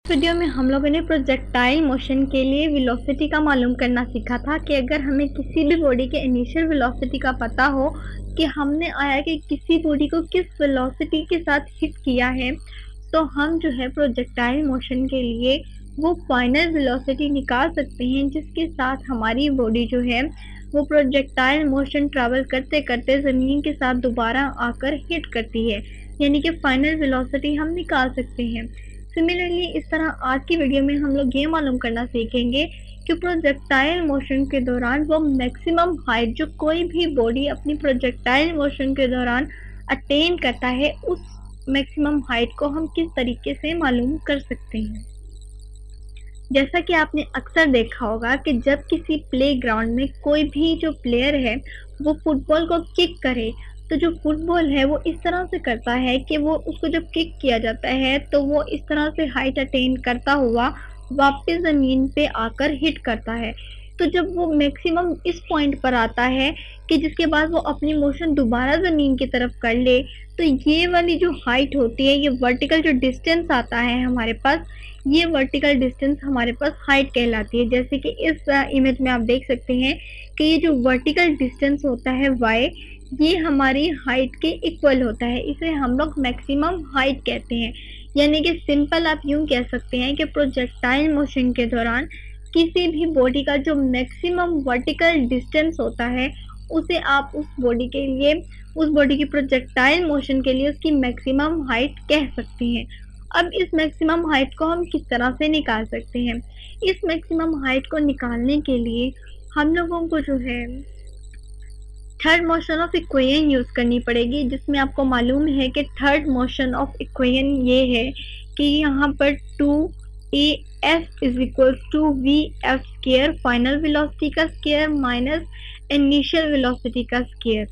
Video में हम लोगों ने प्रोजेक्टाइल मोशन के लिए वेलोसिटी का मालूम करना सीखा था कि अगर हमें किसी भी बॉडी के इनिशियल वेलोसिटी का पता हो कि हमने आया कि किसी बॉडी को किस वेलोसिटी के साथ हिट किया है, तो हम जो है प्रोजेक्टाइल मोशन के लिए वो फाइनल वेलोसिटी निकाल सकते हैं जिसके साथ हमारी बॉडी जो है वो प्रोजेक्टाइल मोशन ट्रैवल करते करते ज़मीन के साथ दोबारा आकर हिट करती है, यानी कि फाइनल वेलोसिटी हम निकाल सकते हैं। सिमिलरली इस तरह आज की वीडियो में हम लोग ये मालूम करना सीखेंगे कि प्रोजेक्टाइल मोशन के दौरान वो मैक्सिमम हाइट जो कोई भी बॉडी अपनी प्रोजेक्टाइल मोशन के दौरान अटेन करता है, उस मैक्सिमम हाइट को हम किस तरीके से मालूम कर सकते हैं। जैसा कि आपने अक्सर देखा होगा कि जब किसी प्लेग्राउंड में कोई भी जो प्लेयर है वो फुटबॉल को किक करे, तो जो फुटबॉल है वो इस तरह से करता है कि वो उसको जब किक किया जाता है तो वो इस तरह से हाइट अटेन करता हुआ वापस ज़मीन पे आकर हिट करता है। तो जब वो मैक्सिमम इस पॉइंट पर आता है कि जिसके बाद वो अपनी मोशन दोबारा ज़मीन की तरफ कर ले, तो ये वाली जो हाइट होती है, ये वर्टिकल जो डिस्टेंस आता है हमारे पास, ये वर्टिकल डिस्टेंस हमारे पास हाइट कहलाती है। जैसे कि इस इमेज में आप देख सकते हैं कि ये जो वर्टिकल डिस्टेंस होता है y, ये हमारी हाइट के इक्वल होता है, इसे हम लोग मैक्सिमम हाइट कहते हैं। यानी कि सिंपल आप यूँ कह सकते हैं कि प्रोजेक्टाइल मोशन के दौरान किसी भी बॉडी का जो मैक्सिमम वर्टिकल डिस्टेंस होता है, उसे आप उस बॉडी के लिए, उस बॉडी की प्रोजेक्टाइल मोशन के लिए उसकी मैक्सिमम हाइट कह सकते हैं। अब इस मैक्सिमम हाइट को हम किस तरह से निकाल सकते हैं? इस मैक्सिमम हाइट को निकालने के लिए हम लोगों को जो है third motion of equation use करनी पड़ेगी, जिसमें आपको मालूम है कि थर्ड मोशन ऑफ इक्वेशन ये है कि यहाँ पर 2af is equals to V F square, final velocity का स्क्वायर माइनस इनिशियल वेलोसिटी का स्क्वायर।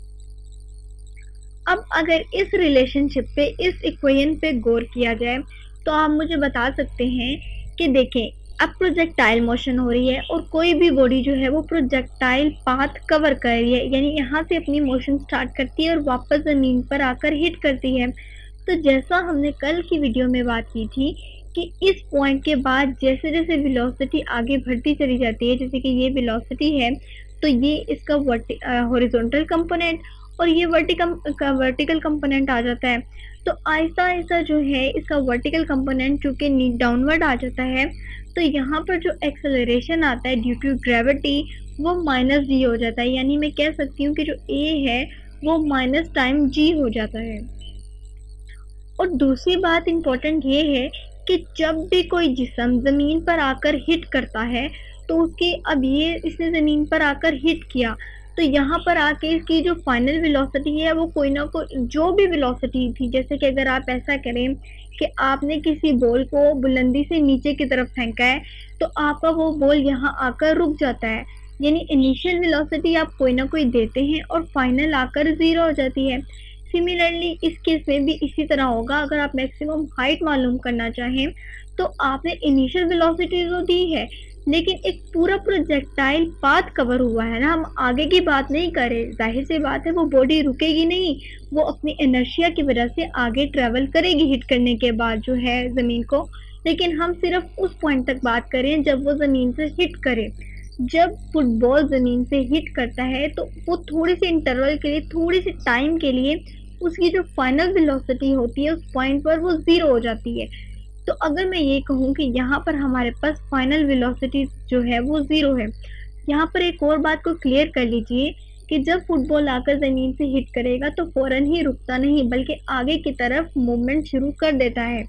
अब अगर इस रिलेशनशिप पे, इस इक्वेशन पे गौर किया जाए तो आप मुझे बता सकते हैं कि देखें, अब प्रोजेक्टाइल मोशन हो रही है और कोई भी बॉडी जो है वो प्रोजेक्टाइल पाथ कवर कर रही है, यानी यहाँ से अपनी मोशन स्टार्ट करती है और वापस ज़मीन पर आकर हिट करती है। तो जैसा हमने कल की वीडियो में बात की थी कि इस पॉइंट के बाद जैसे जैसे वेलोसिटी आगे बढ़ती चली जाती है, जैसे कि ये वेलोसिटी है तो ये इसका हॉरिजॉन्टल कंपोनेंट और ये वर्टिकल कंपोनेंट आ जाता है। तो आहिस्ता आहिस्ता जो है इसका वर्टिकल कंपोनेंट चूँकि डाउनवर्ड आ जाता है, तो यहाँ पर जो एक्सेलरेशन आता है ड्यू टू ग्रेविटी वो माइनस जी हो जाता है, यानी मैं कह सकती हूँ कि जो ए है वो माइनस टाइम जी हो जाता है। और दूसरी बात इम्पोर्टेंट ये है कि जब भी कोई जिस्म ज़मीन पर आकर हिट करता है तो उसकी, अब ये इसने ज़मीन पर आकर हिट किया तो यहाँ पर आके इसकी जो फाइनल वेलोसिटी है वो कोई ना कोई जो भी वेलोसिटी थी, जैसे कि अगर आप ऐसा करें कि आपने किसी बॉल को बुलंदी से नीचे की तरफ फेंका है तो आपका वो बॉल यहाँ आकर रुक जाता है, यानी इनिशियल वेलोसिटी आप कोई ना कोई देते हैं और फाइनल आकर ज़ीरो हो जाती है। सिमिलरली इस केस में भी इसी तरह होगा। अगर आप मैक्सिमम हाइट मालूम करना चाहें तो आपने इनिशियल वेलोसिटी तो दी है, लेकिन एक पूरा प्रोजेक्टाइल पाथ कवर हुआ है ना, हम आगे की बात नहीं करें, जाहिर सी बात है वो बॉडी रुकेगी नहीं, वो अपनी इनर्शिया की वजह से आगे ट्रैवल करेगी हिट करने के बाद जो है ज़मीन को, लेकिन हम सिर्फ उस पॉइंट तक बात करें जब वो ज़मीन से हिट करे। जब फुटबॉल ज़मीन से हिट करता है तो वो थोड़ी सी इंटरवल के लिए, थोड़ी सी टाइम के लिए उसकी जो फाइनल वेलोसिटी होती है उस पॉइंट पर वो ज़ीरो हो जाती है। तो अगर मैं ये कहूँ कि यहाँ पर हमारे पास फाइनल वेलोसिटी जो है वो ज़ीरो है, यहाँ पर एक और बात को क्लियर कर लीजिए कि जब फुटबॉल आकर ज़मीन से हिट करेगा तो फ़ौरन ही रुकता नहीं, बल्कि आगे की तरफ मूवमेंट शुरू कर देता है।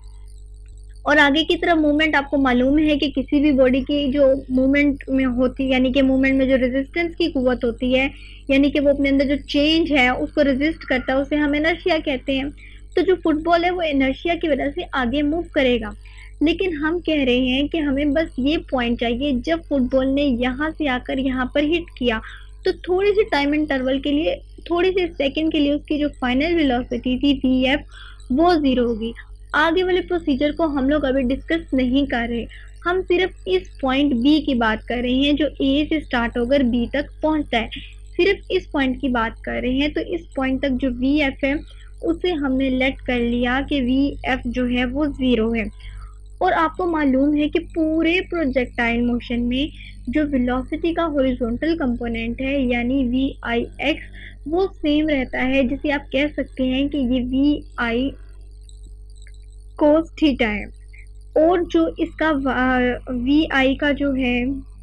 और आगे की तरफ मूवमेंट आपको मालूम है कि किसी भी बॉडी की जो मूवमेंट में होती है, यानी कि मूवमेंट में जो रेजिस्टेंस की कुव्वत होती है, यानी कि वो अपने अंदर जो चेंज है उसको रेजिस्ट करता है, उसे हम इनर्शिया कहते हैं। तो जो फुटबॉल है वो इनर्शिया की वजह से आगे मूव करेगा, लेकिन हम कह रहे हैं कि हमें बस ये पॉइंट चाहिए जब फुटबॉल ने यहाँ से आकर यहाँ पर हिट किया तो थोड़ी सी टाइम इंटरवल के लिए, थोड़ी सी सेकंड के लिए उसकी जो फाइनल वेलोसिटी थी वी एफ वो ज़ीरो होगी। आगे वाले प्रोसीजर को हम लोग अभी डिस्कस नहीं कर रहे, हम सिर्फ इस पॉइंट बी की बात कर रहे हैं जो ए से स्टार्ट होकर बी तक पहुँचता है, सिर्फ इस पॉइंट की बात कर रहे हैं। तो इस पॉइंट तक जो वी एफ है उसे हमने लेट कर लिया कि वी एफ जो है वो ज़ीरो है। और आपको मालूम है कि पूरे प्रोजेक्टाइल मोशन में जो वेलोसिटी का हॉरिजॉन्टल कंपोनेंट है यानी वी आई एक्स वो सेम रहता है, जिसे आप कह सकते हैं कि ये वी आई कोस थीटा है। और जो इसका वी आई का जो है,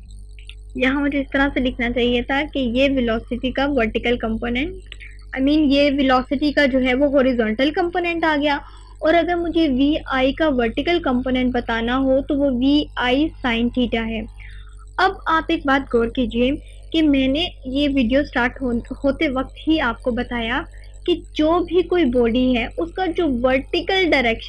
यहाँ मुझे इस तरह से लिखना चाहिए था कि ये वेलोसिटी का वर्टिकल कंपोनेंट, ये वेलोसिटी का जो है वो हॉरिजॉन्टल कंपोनेंट आ गया। और अगर मुझे वी आई का वर्टिकल कंपोनेंट बताना हो तो वो वी आई साइन थीटा है। अब आप एक बात गौर कीजिए कि मैंने ये वीडियो स्टार्ट होते वक्त ही आपको बताया कि जो भी कोई बॉडी है उसका जो वर्टिकल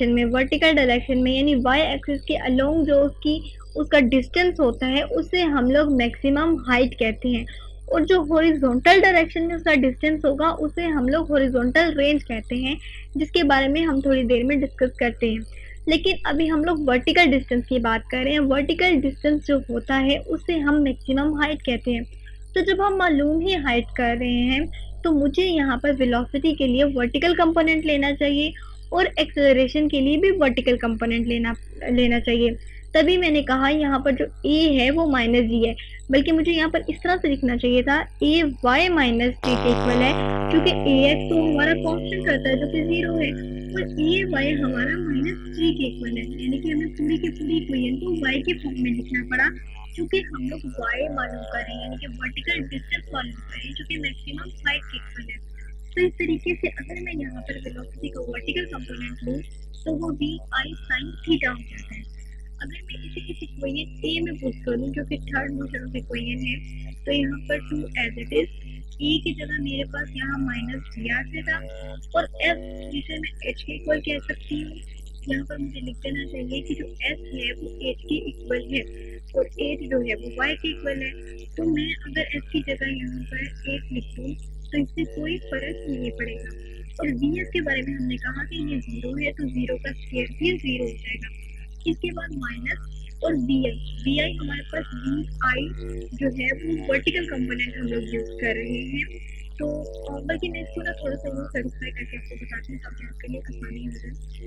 डायरेक्शन में यानी वाई एक्सिस के अलोंग जो उसका डिस्टेंस होता है उसे हम लोग मैक्सिमम हाइट कहते हैं, और जो हॉरिजॉन्टल डायरेक्शन में उसका डिस्टेंस होगा उसे हम लोग हॉरिजॉन्टल रेंज कहते हैं, जिसके बारे में हम थोड़ी देर में डिस्कस करते हैं। लेकिन अभी हम लोग वर्टिकल डिस्टेंस की बात कर रहे हैं। वर्टिकल डिस्टेंस जो होता है उसे हम मैक्सिमम हाइट कहते हैं। तो जब हम मालूम ही हाइट कर रहे हैं तो मुझे यहाँ पर वेलोसिटी के लिए वर्टिकल कंपोनेंट लेना चाहिए और एक्सेलरेशन के लिए भी वर्टिकल कंपोनेंट लेना चाहिए। तभी मैंने कहा यहाँ पर जो a है वो माइनस जी है, बल्कि मुझे यहाँ पर इस तरह से लिखना चाहिए था a y माइनस जी के इक्वल है, क्योंकि a x तो हमारा कांस्टेंट करता है जो कि 0 है, और a y हमारा माइनस जी के इक्वल है। यानी कि हमें पूरी की पूरी इक्वेशन को y के फॉर्म में लिखना पड़ा, क्योंकि हम लोग y मालूम कर रहे हैं, यानी कि वर्टिकल डिस्टेंस मालूम कर रहे हैं जो कि मैक्सिमम हाइट के इक्वल है। तो इस तरीके से अगर मैं यहाँ पर वेलोसिटी का वर्टिकल कंपोनेंट लूँ तो वो वी आई साइन थीटा हो जाता है। अगर मैं इसे इस इक्वेशन ए में पुट करूँ जो कि थर्ड मोशन ऑफ इक्वेशन है, तो यहाँ पर to as it is A की जगह मेरे पास यहाँ माइनस वी आ जाएगा, और एफ जिसे मैं एच के इक्वल कह सकती हूँ, यहाँ पर मुझे लिख देना चाहिए कि जो एस है वो एच के इक्वल है और एच जो है वो वाई के इक्वल है। तो मैं अगर एस की जगह यहाँ पर एच लिख दूँ तो इससे कोई फर्क नहीं पड़ेगा। और वी एस के बारे में हमने कहा कि ये 0 है, तो 0 का स्क्वायर भी 0 हो जाएगा। इसके बाद माइनस और वी आई हमारे पास वी आई जो है वो वर्टिकल कंपोनेंट हम लोग यूज कर रहे हैं। तो बल्कि मैं इसको ना थोड़ा सा यूँ सेटिस्फाई करके आपको बताती हूँ ताकि आपके लिए आसानी हो जाए।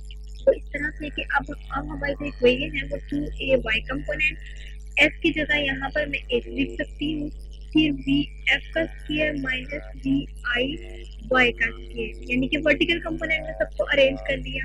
तो इस तरह से कि अब हमारे जो इक्वेशन है वो 2ay कंपोनेंट एफ की जगह यहाँ पर मैं एच लिख सकती हूँ, फिर वी एफ का square minus V I Y का स्क्वायर, यानी कि वर्टिकल कंपोनेंट में सबको अरेंज कर लिया।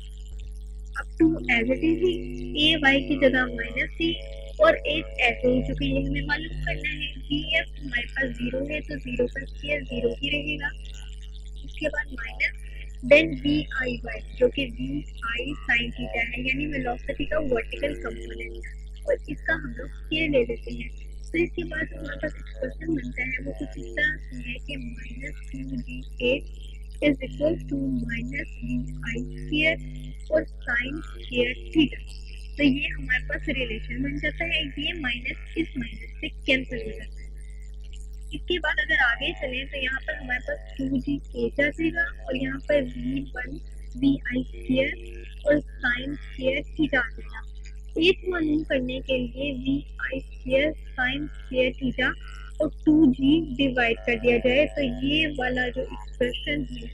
अब टू एज इट इज ही ए वाई की जगह माइनस सी और एच ऐसे ही, चूंकि ये हमें मालूम करना है वी एफ हमारे पास 0 है तो 0 का स्क्वायर 0 ही रहेगा। उसके बाद minus then V I Y जो कि वी आई साइन थीटा है, यानी वेलोसिटी का वर्टिकल कंपोनेंट, और इसका हम लोग स्क्वायर ले लेते हैं। तो इसके बाद जो हमारे पास एक्सप्रेशन बनता है वो कुछ इस तरह से है कि minus 2v8 is equal to minus V I square और साइन स्क्वायर थीटा। तो ये हमारे पास रिलेशन बन जाता है, ये माइनस इस माइनस से कैंसिल हो जाता है। इसके बाद अगर आगे चले तो यहाँ पर हमारे पास 2g आ जाएगा और यहाँ पर v1 वी आई स्क्वायर और साइन स्क्वायर थीटा आ जाएगा। एक मालूम करने के लिए V I square sine square theta और 2g डिवाइड कर दिया जाए तो ये वाला जो एक्सप्रेशन है,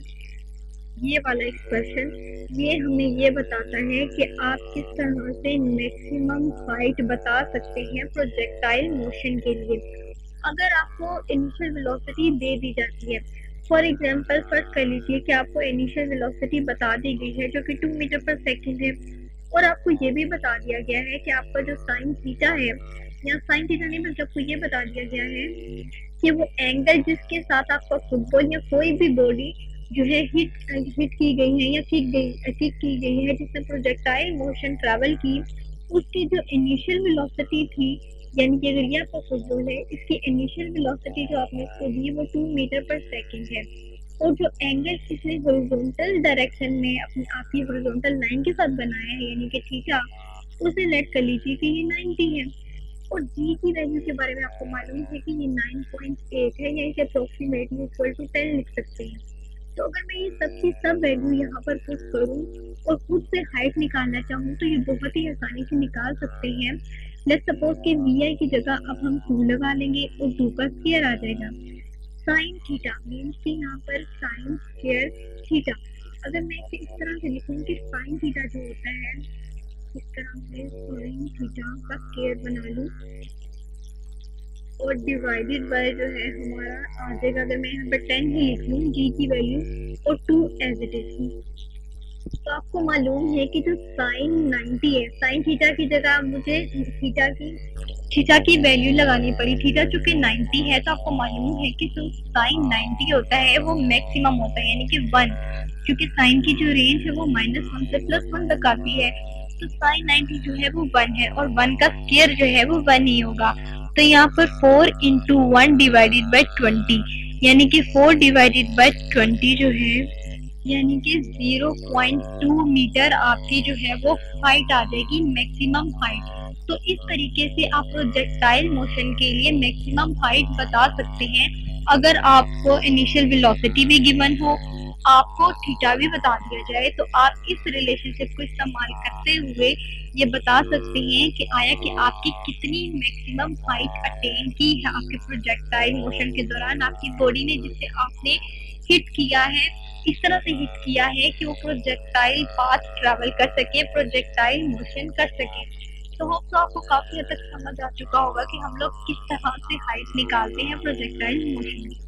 ये हमें ये बताता है कि आप किस तरह से मैक्सिमम हाइट बता सकते हैं प्रोजेक्टाइल मोशन के लिए। अगर आपको इनिशियल वेलोसिटी दे दी जाती है, फॉर एग्जांपल फर्स्ट कर लीजिए कि आपको इनिशियल वेलोसिटी बता दी गई है जो कि 2 मीटर पर सेकंड है, और आपको ये भी बता दिया गया है कि आपका जो साइन थीटा है, या साइन थीटा नहीं बल्कि आपको ये बता दिया गया है कि वो एंगल जिसके साथ आपका फुटबॉल या कोई भी बॉडी जो है हिट की गई है या किक की गई है जिसने प्रोजेक्टाइल मोशन ट्रैवल की, उसकी जो इनिशियल वेलोसिटी थी, यानी कि अगर ये आपका फुटबॉल है इसकी इनिशियल वेलोसिटी जो आपने इसको दी वो 2 मीटर पर सेकंड है, और जो एंगल इसने हॉरिजॉन्टल डायरेक्शन में अपनी आपकी हॉरिजॉन्टल लाइन के साथ बनाया है यानी कि थीटा, उसे लेट कर लीजिए कि ये 90 है। और जी की वैल्यू के बारे में आपको मालूम है कि ये 9.8 है, यानी कि अप्रोक्सीमेटली इक्वल टू 10 लिख सकते हैं। तो अगर मैं ये सब की सब वैल्यू यहाँ पर पुट करूँ और खुद से हाइट निकालना चाहूँ तो ये बहुत ही आसानी से निकाल सकते हैं। लेट्स सपोज कि वी आई की जगह अब हम 2 लगा लेंगे और 2 का स्क्वायर आ जाएगा। साइन थीटा मीन्स कि यहाँ पर साइन स्क्वायर थीटा, अगर मैं इसे इस तरह से लिखूँ कि साइन थीटा जो होता है इस तरह से साइन थीटा का स्क्वायर बना लूं और डिवाइडेड बाय जो है हमारा आ जाएगा, अगर मैं यहाँ पर 10 ही लिख लूँ जी की वैल्यू और 2 एज इट इज। तो आपको मालूम है कि जो साइन 90 है, साइन थीटा की जगह मुझे थीटा की वैल्यू लगानी पड़ी। थीटा चूंकि 90 है तो आपको मालूम है कि जो साइन 90 होता है वो मैक्सिमम होता है, यानी कि 1, क्योंकि साइन की जो रेंज है वो -1 से +1 तक आती है। तो साइन 90 जो है वो 1 है और 1 का स्क्वायर जो है वो 1 ही होगा। तो यहाँ पर 4 × 1 डिवाइडेड बाई 20, यानी कि 4 डिवाइडेड बाई 20 जो है यानी कि 0.2 मीटर आपकी जो है वो हाइट आ जाएगी, मैक्सिमम हाइट। तो इस तरीके से आप प्रोजेक्टाइल मोशन के लिए मैक्सिमम हाइट बता सकते हैं। अगर आपको इनिशियल वेलोसिटी भी गिवन हो, आपको थीटा भी बता दिया जाए, तो आप इस रिलेशनशिप को इस्तेमाल करते हुए ये बता सकते हैं कि आया कि आपकी कितनी मैक्सिमम हाइट अटेन की है आपके प्रोजेक्टाइल मोशन के दौरान आपकी बॉडी ने, जिसे आपने हिट किया है, इस तरह से हिट किया है कि वो प्रोजेक्टाइल पाथ ट्रैवल कर सके, प्रोजेक्टाइल मोशन कर सके। तो होप तो आपको काफी हद तक समझ आ चुका होगा कि हम लोग किस तरह से हाइट निकालते हैं प्रोजेक्टाइल मोशन।